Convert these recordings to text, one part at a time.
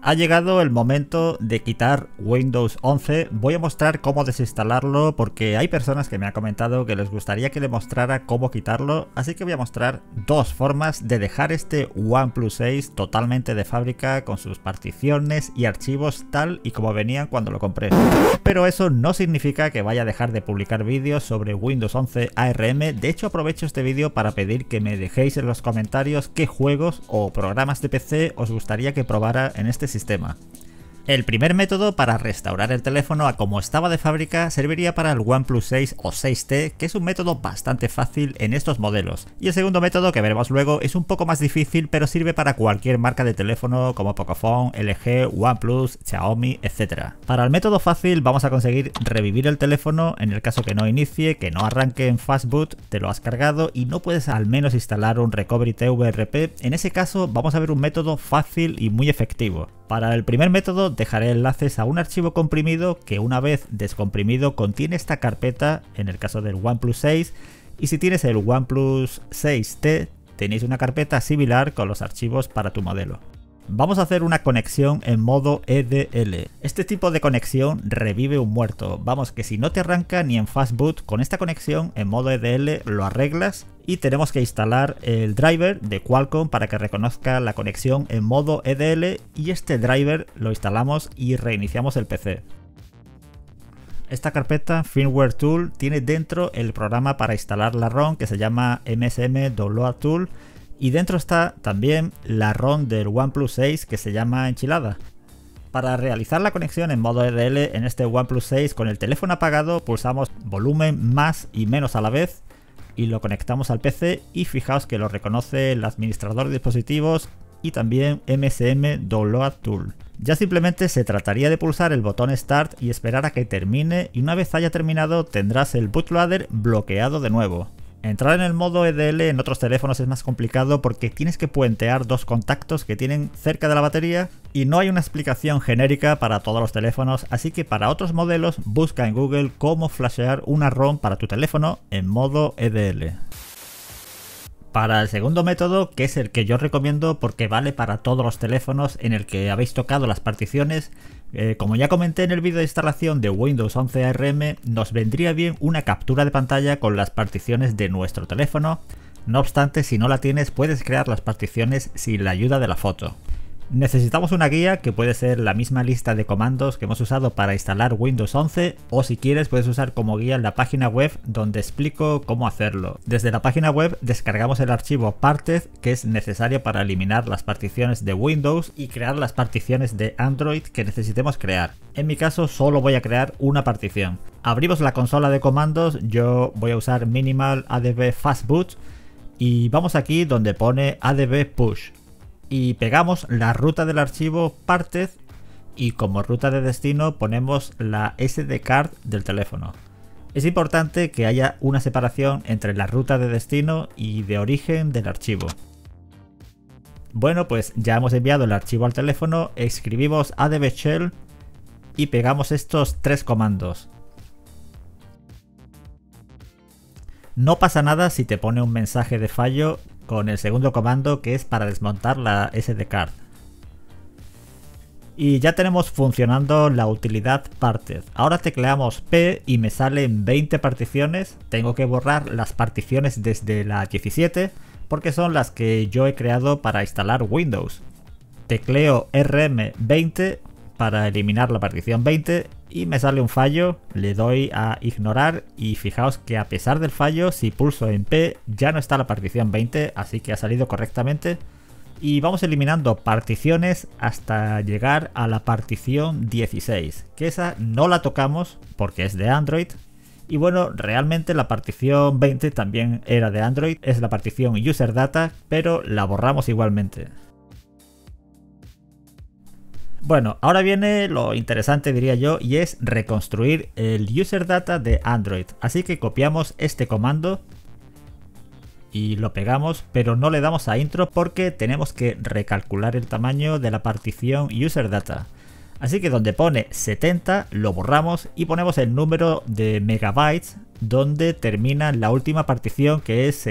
Ha llegado el momento de quitar Windows 11. Voy a mostrar cómo desinstalarlo porque hay personas que me han comentado que les gustaría que le mostrara cómo quitarlo, así que voy a mostrar dos formas de dejar este OnePlus 6 totalmente de fábrica con sus particiones y archivos tal y como venían cuando lo compré. Pero eso no significa que vaya a dejar de publicar vídeos sobre Windows 11 ARM. De hecho, aprovecho este vídeo para pedir que me dejéis en los comentarios qué juegos o programas de PC os gustaría que probara en este sistema. El primer método para restaurar el teléfono a como estaba de fábrica serviría para el OnePlus 6 o 6T, que es un método bastante fácil en estos modelos. Y el segundo método, que veremos luego, es un poco más difícil, pero sirve para cualquier marca de teléfono como Pocophone, LG, OnePlus, Xiaomi, etc. Para el método fácil vamos a conseguir revivir el teléfono en el caso que no inicie, que no arranque en Fastboot, te lo has cargado y no puedes al menos instalar un Recovery TVRP. En ese caso vamos a ver un método fácil y muy efectivo. Para el primer método dejaré enlaces a un archivo comprimido que una vez descomprimido contiene esta carpeta en el caso del OnePlus 6, y si tienes el OnePlus 6T tenéis una carpeta similar con los archivos para tu modelo. Vamos a hacer una conexión en modo EDL. Este tipo de conexión revive un muerto. Vamos, que si no te arranca ni en Fastboot, con esta conexión en modo EDL lo arreglas. Y tenemos que instalar el driver de Qualcomm para que reconozca la conexión en modo EDL, y este driver lo instalamos y reiniciamos el PC. Esta carpeta Firmware Tool tiene dentro el programa para instalar la ROM que se llama MSM Download Tool, y dentro está también la ROM del OnePlus 6 que se llama Enchilada. Para realizar la conexión en modo EDL en este OnePlus 6 con el teléfono apagado, pulsamos volumen más y menos a la vez y lo conectamos al PC, y fijaos que lo reconoce el administrador de dispositivos y también MSM Download Tool. Ya simplemente se trataría de pulsar el botón Start y esperar a que termine, y una vez haya terminado tendrás el bootloader bloqueado de nuevo. Entrar en el modo EDL en otros teléfonos es más complicado porque tienes que puentear dos contactos que tienen cerca de la batería y no hay una explicación genérica para todos los teléfonos, así que para otros modelos busca en Google cómo flashear una ROM para tu teléfono en modo EDL. Para el segundo método, que es el que yo recomiendo porque vale para todos los teléfonos en el que habéis tocado las particiones, como ya comenté en el vídeo de instalación de Windows 11 ARM, nos vendría bien una captura de pantalla con las particiones de nuestro teléfono. No obstante, si no la tienes, puedes crear las particiones sin la ayuda de la foto. Necesitamos una guía que puede ser la misma lista de comandos que hemos usado para instalar Windows 11, o si quieres puedes usar como guía la página web donde explico cómo hacerlo. Desde la página web descargamos el archivo parted que es necesario para eliminar las particiones de Windows y crear las particiones de Android que necesitemos crear. En mi caso solo voy a crear una partición. Abrimos la consola de comandos, yo voy a usar minimal adb fastboot y vamos aquí donde pone adb push. Y pegamos la ruta del archivo parted y como ruta de destino ponemos la SD card del teléfono. Es importante que haya una separación entre la ruta de destino y de origen del archivo. Bueno, pues ya hemos enviado el archivo al teléfono, escribimos adb shell y pegamos estos tres comandos. No pasa nada si te pone un mensaje de fallo con el segundo comando, que es para desmontar la SD card. Y ya tenemos funcionando la utilidad parted. Ahora tecleamos P y me salen 20 particiones. Tengo que borrar las particiones desde la 17 porque son las que yo he creado para instalar Windows. Tecleo RM20 para eliminar la partición 20 y me sale un fallo, le doy a ignorar y fijaos que a pesar del fallo, si pulso en P ya no está la partición 20, así que ha salido correctamente. Y vamos eliminando particiones hasta llegar a la partición 16, que esa no la tocamos porque es de Android. Y bueno, realmente la partición 20 también era de Android, es la partición User Data, pero la borramos igualmente. Bueno, ahora viene lo interesante, diría yo, y es reconstruir el user data de Android. Así que copiamos este comando y lo pegamos, pero no le damos a intro porque tenemos que recalcular el tamaño de la partición user data. Así que donde pone 70 lo borramos y ponemos el número de megabytes donde termina la última partición, que es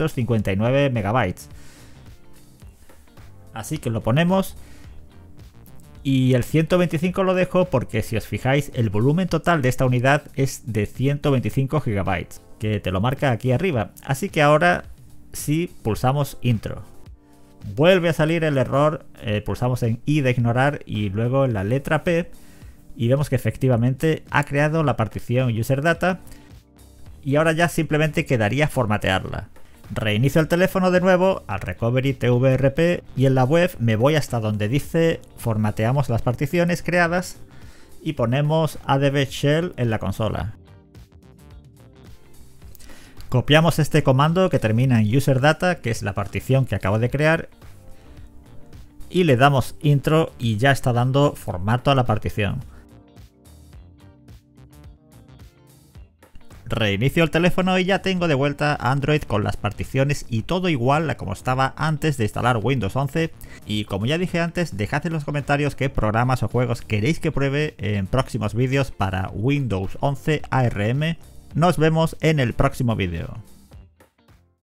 6559 megabytes. Así que lo ponemos. Y el 125 lo dejo porque si os fijáis el volumen total de esta unidad es de 125 GB, que te lo marca aquí arriba. Así que ahora si pulsamos intro, vuelve a salir el error, pulsamos en I de ignorar y luego en la letra P y vemos que efectivamente ha creado la partición user data y ahora ya simplemente quedaría formatearla. Reinicio el teléfono de nuevo al recovery tvrp y en la web me voy hasta donde dice formateamos las particiones creadas y ponemos adb shell en la consola. Copiamos este comando que termina en userdata, que es la partición que acabo de crear, y le damos intro y ya está dando formato a la partición. Reinicio el teléfono y ya tengo de vuelta Android con las particiones y todo igual a como estaba antes de instalar Windows 11. Y como ya dije antes, dejad en los comentarios qué programas o juegos queréis que pruebe en próximos vídeos para Windows 11 ARM. Nos vemos en el próximo vídeo.